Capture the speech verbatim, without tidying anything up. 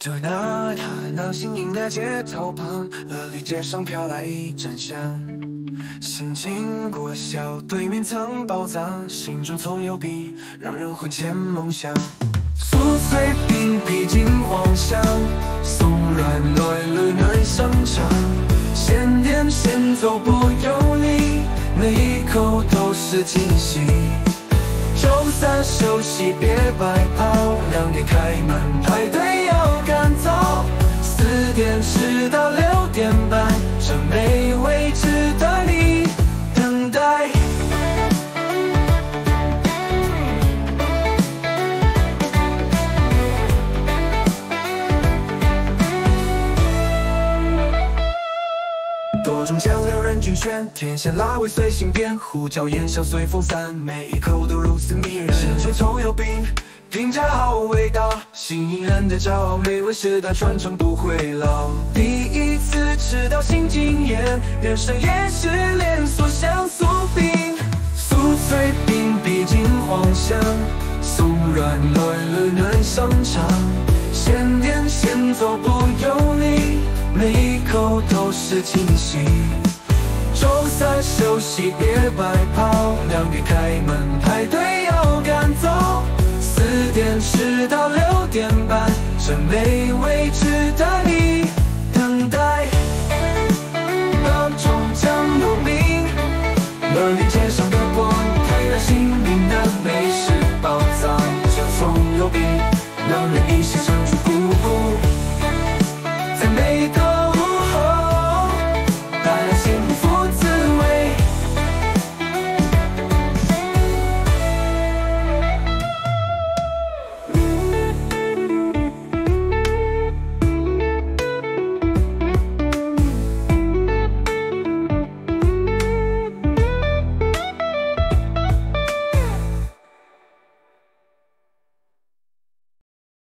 那他那新颖的街头旁，乐绿街上飘来一阵香。先经过小对面藏宝藏，心中总有笔，让人魂牵梦想。酥脆饼皮金黄香，松软糯绿嫩香肠，鲜甜咸走不油腻，每一口都是惊喜。周三休息别白跑，两点开门排队要赶早，四点吃到六点半，这美味值得你等待。多种酱料任君选，甜咸辣味随心变，胡椒烟香随风散，每一口都如此迷人。鲜水葱油饼，评价好味道，新颖人的骄傲，美味世代传承不会老。第一次吃到新经验，人生也是连锁像酥饼，酥脆饼皮金黄香，松软糯绿嫩香肠，鲜甜咸走不油腻，每一口都是惊喜。周三休息别白跑，两点开门排队要赶走，四点吃到六点半，这美味值得你